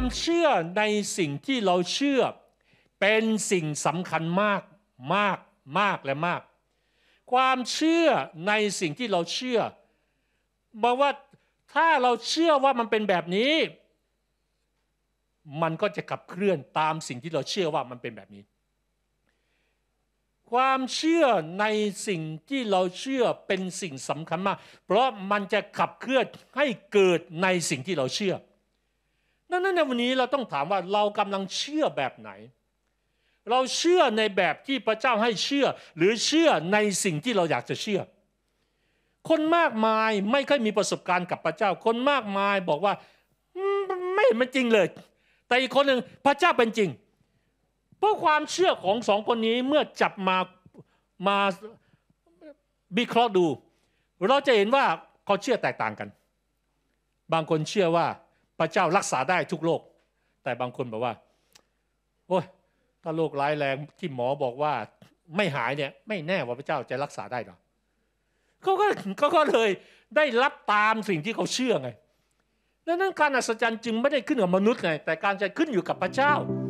ความเชื่อในสิ่งที่เราเชื่อเป็นสิ่งสำคัญมากมากมากและมากความเชื่อในสิ่งที่เราเชื่อบอกว่าถ้าเราเชื่อว่ามันเป็นแบบนี้มันก็จะขับเคลื่อนตามสิ่งที่เราเชื่อว่ามันเป็นแบบนี้ความเชื่อในสิ่งที่เราเชื่อเป็นสิ่งสำคัญมากเพราะมันจะขับเคลื่อนให้เกิดในสิ่งที่เราเชื่อดังนั้นในวันนี้เราต้องถามว่าเรากำลังเชื่อแบบไหนเราเชื่อในแบบที่พระเจ้าให้เชื่อหรือเชื่อในสิ่งที่เราอยากจะเชื่อคนมากมายไม่ค่อยมีประสบการณ์กับพระเจ้าคนมากมายบอกว่าไม่เห็นมันจริงเลยแต่อีกคนหนึ่งพระเจ้าเป็นจริงเพราะความเชื่อของสองคนนี้เมื่อจับมาวิเคราะห์ดูเราจะเห็นว่าเขาเชื่อแตกต่างกันบางคนเชื่อว่าพระเจ้ารักษาได้ทุกโรคแต่บางคนบอกว่าโอ้ยถ้าโรคร้ายแรงที่หมอบอกว่าไม่หายเนี่ยไม่แน่ว่าพระเจ้าจะรักษาได้หรอเขาก็เลยได้รับตามสิ่งที่เขาเชื่อไงดังนั้นการอัศจรรย์จึงไม่ได้ขึ้นกับมนุษย์ไงแต่การจะขึ้นอยู่กับพระเจ้า